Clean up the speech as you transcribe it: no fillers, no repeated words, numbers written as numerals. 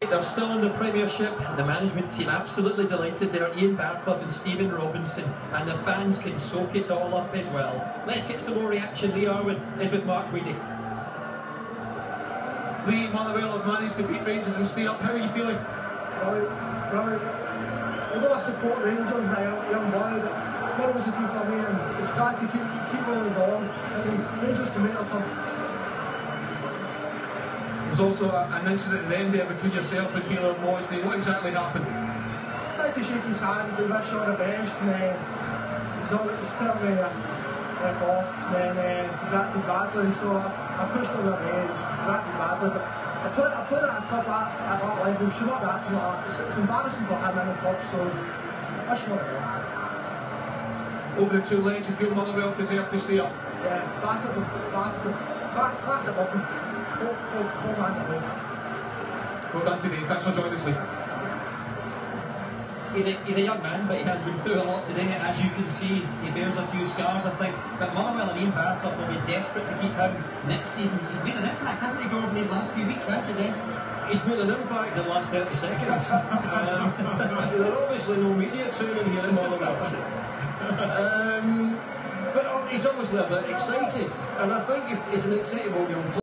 They're still in the Premiership. The management team absolutely delighted there. Ian Barclough and Stephen Robinson, and the fans can soak it all up as well. Let's get some more reaction. Lee Irwin is with Mark Weedy. Lee, Motherwell have managed to beat Rangers and stay up. How are you feeling? Brilliant. Although I support Rangers, young boy, but Motherwell's the team for me, and it's got to keep rolling along. I mean, Rangers can make their turn. There's also an incident at the end there between yourself and Peter Mosley. What exactly happened? I tried to shake his hand, do wish all the best, and he's telling me F off, and then he's acting badly, so I pushed him away, he's acting badly, but I put it at a club at that level, should not be acting like that. It's embarrassing for him in the club, so I should not be there. Over the two legs, you feel Motherwell deserve to stay up? Yeah, battered them, classic of them. Well done today, thanks for joining us, Lee. He's a young man, but he has been through a lot today. As you can see, he bears a few scars, I think. But Motherwell and Ian Barclough will be desperate to keep him next season. He's made an impact, hasn't he, Gordon, these last few weeks and today? He's made an impact in the last 30 seconds. There are obviously no media training here in Motherwell. But he's obviously a bit excited, and I think he's an excitable young player.